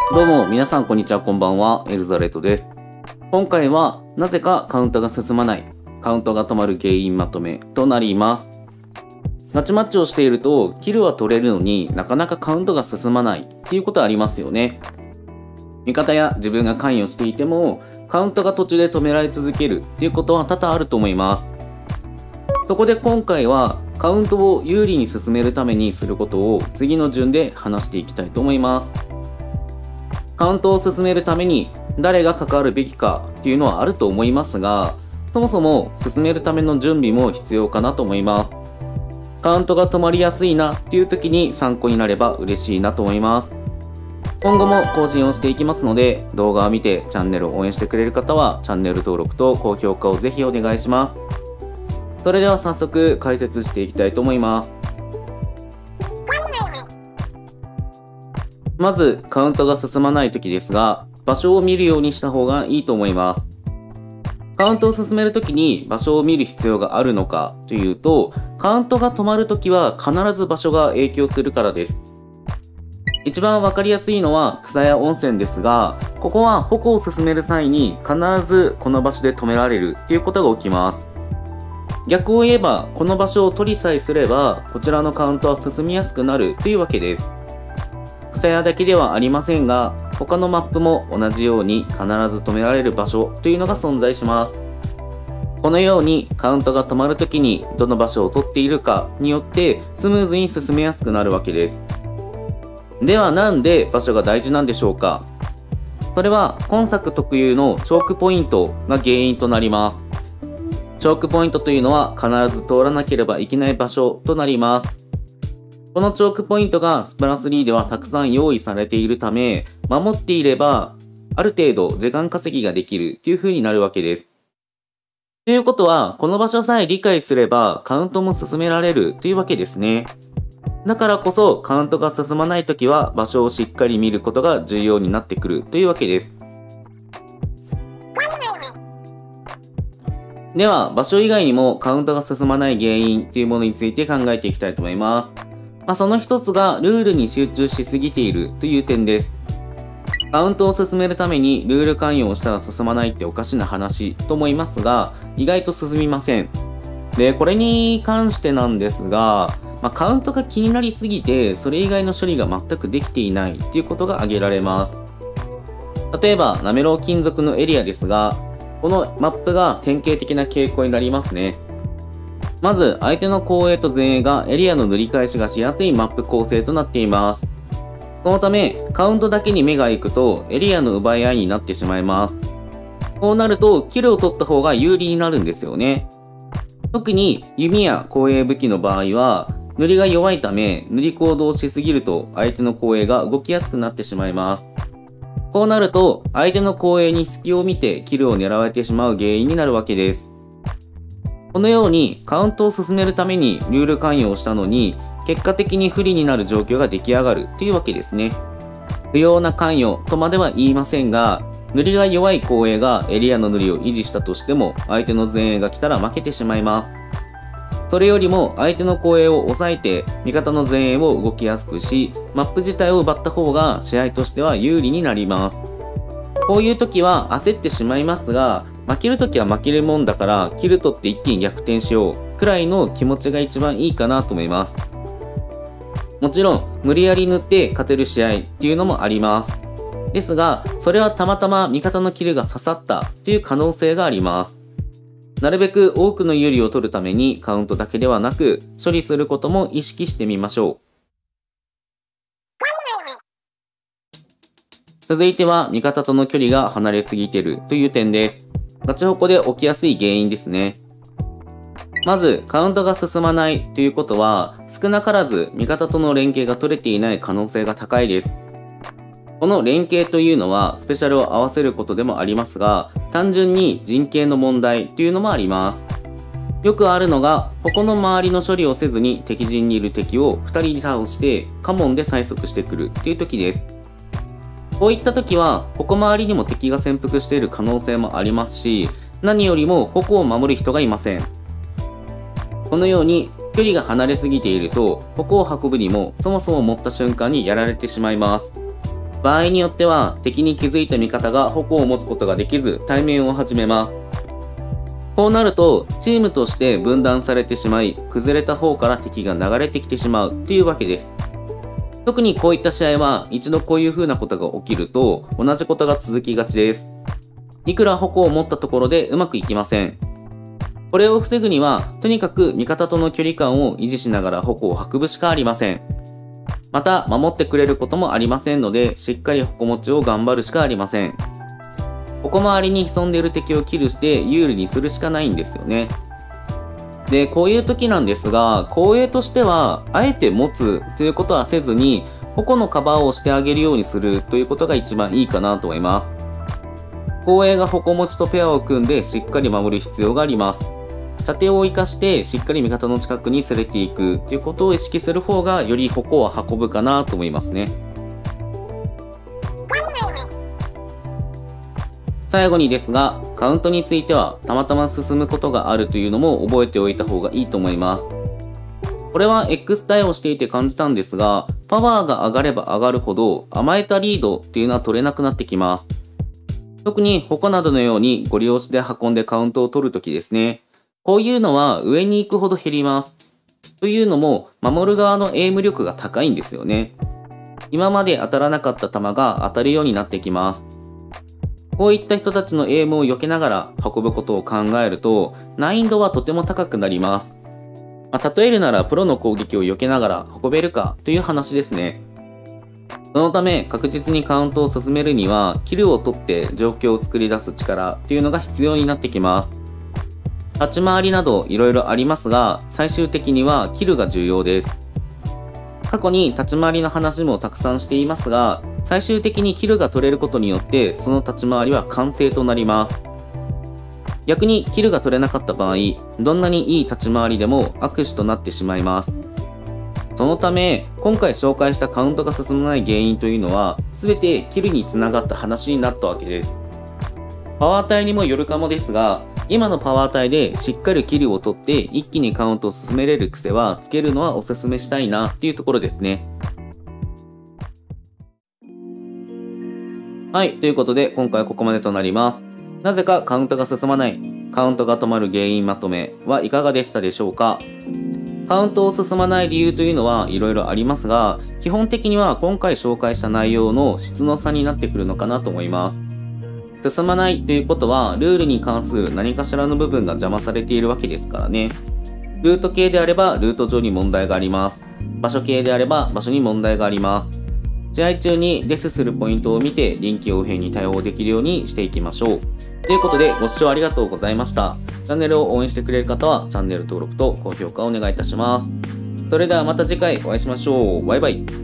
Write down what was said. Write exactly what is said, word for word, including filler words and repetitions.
どうも皆さんこんにちは、こんばんは。エルザレットです。今回はなぜかカウントが進まない、カウントが止まる原因まとめとなります。ガチマッチをしているとキルは取れるのになかなかカウントが進まないっていうことありますよね。味方や自分が関与していてもカウントが途中で止められ続けるっていうことは多々あると思います。そこで今回はカウントを有利に進めるためにすることを次の順で話していきたいと思います。カウントを進めるために誰が関わるべきかっていうのはあると思いますが、そもそも進めるための準備も必要かなと思います。カウントが止まりやすいなっていう時に参考になれば嬉しいなと思います。今後も更新をしていきますので、動画を見てチャンネルを応援してくれる方はチャンネル登録と高評価をぜひお願いします。それでは早速解説していきたいと思います。まずカウントが進まない時ですが、場所を見るようにした方がいいと思います。カウントを進める時に場所を見る必要があるのかというと、カウントが止まる時は必ず場所が影響するからです。一番わかりやすいのは草屋温泉ですが、ここは矛を進める際に必ずこの場所で止められるっていうことが起きます。逆を言えばこの場所を取りさえすればこちらのカウントは進みやすくなるというわけです。草屋だけではありませんが、他のマップも同じように必ず止められる場所というのが存在します。このようにカウントが止まるときにどの場所を取っているかによってスムーズに進めやすくなるわけです。ではなんで場所が大事なんでしょうか。それは今作特有のチョークポイントが原因となります。チョークポイントというのは必ず通らなければいけない場所となります。このチョークポイントがスプラスリーではたくさん用意されているため、守っていればある程度時間稼ぎができるという風になるわけです。ということは、この場所さえ理解すればカウントも進められるというわけですね。だからこそカウントが進まないときは場所をしっかり見ることが重要になってくるというわけです。では、場所以外にもカウントが進まない原因というものについて考えていきたいと思います。まあ、その一つがルールに集中しすぎているという点です。カウントを進めるためにルール関与をしたら進まないっておかしな話と思いますが、意外と進みません。で、これに関してなんですが、まあ、カウントが気になりすぎてそれ以外の処理が全くできていないっていうことが挙げられます。例えばなめろう金属のエリアですが、このマップが典型的な傾向になりますね。まず相手の後衛と前衛がエリアの塗り返しがしやすいマップ構成となっています。そのためカウントだけに目が行くとエリアの奪い合いになってしまいます。こうなるとキルを取った方が有利になるんですよね。特に弓や後衛武器の場合は塗りが弱いため、塗り行動しすぎると相手の後衛が動きやすくなってしまいます。こうなると相手の後衛に隙を見てキルを狙われてしまう原因になるわけです。このようにカウントを進めるためにルール関与をしたのに結果的に不利になる状況が出来上がるというわけですね。不要な関与とまでは言いませんが、塗りが弱い後衛がエリアの塗りを維持したとしても相手の前衛が来たら負けてしまいます。それよりも相手の後衛を抑えて味方の前衛を動きやすくし、マップ自体を奪った方が試合としては有利になります。こういう時は焦ってしまいますが、負けるときは負けるもんだからキル取って一気に逆転しようくらいの気持ちが一番いいかなと思います。もちろん無理やり塗って勝てる試合っていうのもあります。ですがそれはたまたま味方のキルが刺さったという可能性があります。なるべく多くの有利を取るためにカウントだけではなく処理することも意識してみましょう。続いては味方との距離が離れすぎているという点です。ガチホコで起きやすい原因ですね。まずカウントが進まないということは少なからず味方との連携が取れていない可能性が高いです。この連携というのはスペシャルを合わせることでもありますが、単純に陣形の問題というのもあります。よくあるのが矛の周りの処理をせずに敵陣にいる敵をふたり倒してカモンで催促してくるという時です。こういった時は矛周りにも敵が潜伏している可能性もありますし、何よりも矛を守る人がいません。このように距離が離れすぎていると矛を運ぶにもそもそも持った瞬間にやられてしまいます。 場合によっては敵に気づいた味方が矛を持つことができず対面を始めます。こうなるとチームとして分断されてしまい、崩れた方から敵が流れてきてしまうというわけです。特にこういった試合は一度こういう風なことが起きると同じことが続きがちです。いくら矛を持ったところでうまくいきません。これを防ぐにはとにかく味方との距離感を維持しながら矛を運ぶしかありません。また守ってくれることもありませんので、しっかり矛持ちを頑張るしかありません。矛周りに潜んでいる敵をキルして有利にするしかないんですよね。で、こういう時なんですが、後衛としてはあえて持つということはせずに矛のカバーをしてあげるようにするということが一番いいかなと思います。後衛が矛持ちとペアを組んでしっかり守る必要があります。射程を生かしてしっかり味方の近くに連れていくということを意識する方がより矛を運ぶかなと思いますね。最後にですが、カウントについてはたまたま進むことがあるというのも覚えておいた方がいいと思います。これは X 対応していて感じたんですが、パワーが上がれば上がるほど甘えたリードっていうのは取れなくなってきます。特に矛などのようにゴリ押しで運んでカウントを取るときですね。こういうのは上に行くほど減ります。というのも、守る側のエイム力が高いんですよね。今まで当たらなかった球が当たるようになってきます。こういった人たちのエイムを避けながら運ぶことを考えると、難易度はとても高くなります。まあ、例えるならプロの攻撃を避けながら運べるかという話ですね。そのため確実にカウントを進めるには、キルを取って状況を作り出す力というのが必要になってきます。立ち回りなどいろいろありますが、最終的にはキルが重要です。過去に立ち回りの話もたくさんしていますが、最終的にキルが取れることによってその立ち回りは完成となります。逆にキルが取れなかった場合、どんなにいい立ち回りでも悪手となってしまいます。そのため、今回紹介したカウントが進まない原因というのは、全てキルにつながった話になったわけです。パワー帯にもよるかもですが、今のパワー帯でしっかりキルを取って一気にカウントを進めれる癖はつけるのはおすすめしたいなっていうところですね。はい、ということで今回はここまでとなります。なぜかカウントが進まない、カウントが止まる原因まとめはいかがでしたでしょうか。カウントを進まない理由というのはいろいろありますが、基本的には今回紹介した内容の質の差になってくるのかなと思います。進まないということは、ルールに関する何かしらの部分が邪魔されているわけですからね。ルート系であれば、ルート上に問題があります。場所系であれば、場所に問題があります。試合中にデスするポイントを見て、臨機応変に対応できるようにしていきましょう。ということで、ご視聴ありがとうございました。チャンネルを応援してくれる方は、チャンネル登録と高評価をお願いいたします。それではまた次回お会いしましょう。バイバイ。